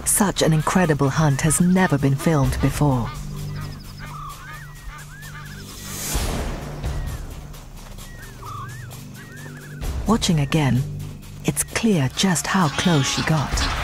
Such an incredible hunt has never been filmed before. Watching again, it's clear just how close she got.